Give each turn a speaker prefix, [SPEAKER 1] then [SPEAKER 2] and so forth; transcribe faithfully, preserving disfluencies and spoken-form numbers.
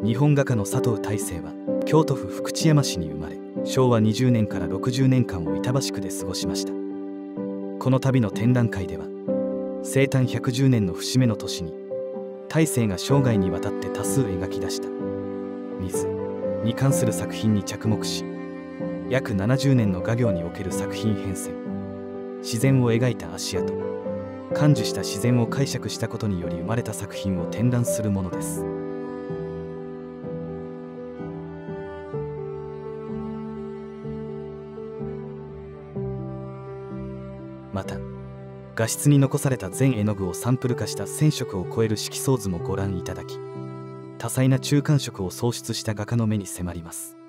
[SPEAKER 1] 日本画家の佐藤大成は京都府福知山市に生まれ、しょうわにじゅうねんからろくじゅうねんかんを板橋区で過ごしました。この度の展覧会では生誕ひゃくじゅうねんの節目の年に大成が生涯にわたって多数描き出した水に関する作品に着目し、約ななじゅうねんの画業における作品変遷、自然を描いた足跡、感受した自然を解釈したことにより生まれた作品を展覧するものです。また画室に残された全絵の具をサンプル化したせんしょくを超える色相図もご覧いただき、多彩な中間色を創出した画家の目に迫ります。